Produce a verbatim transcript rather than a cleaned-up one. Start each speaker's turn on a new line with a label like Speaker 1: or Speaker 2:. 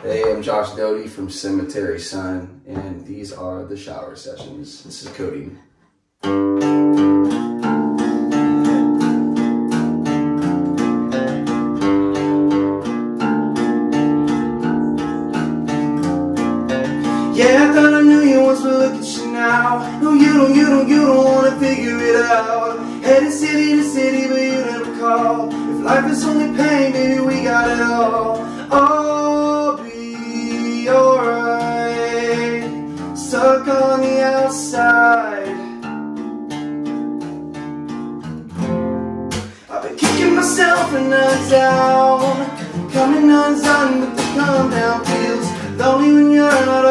Speaker 1: Hey, I'm Josh Doty from Cemetery Sun, and these are the shower sessions. This is Codeine. Yeah, I thought I knew you once, but look at you now. No, you don't, you don't, you don't wanna figure it out. Headed city to city, but you never call. If life is only pain, baby, we got it all. I'll be alright. Stuck on the outside. I've been kicking myself and I'm down. Coming undone, but the come down feels lonely when you're not